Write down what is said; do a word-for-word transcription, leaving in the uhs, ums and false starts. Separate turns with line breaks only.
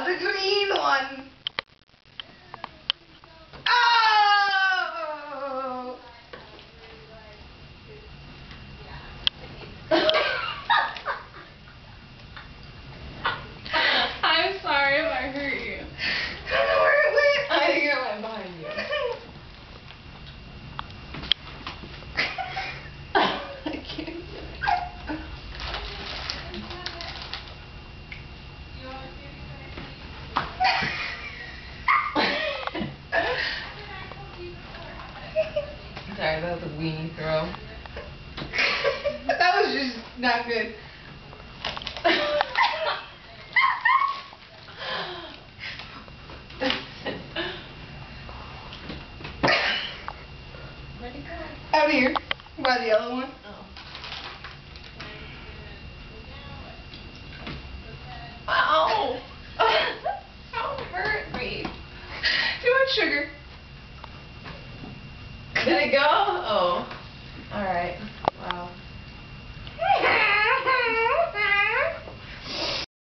the green one. Oh!
I'm sorry if I hurt you.
I don't know where it went.
I think it went behind you. I can't. Sorry, that was a weenie throw.
That was just not good.
Where'd it go?
Out here. By the yellow one.
Oh.
Ow! Ow, it hurt me. Too much sugar.
Did it go?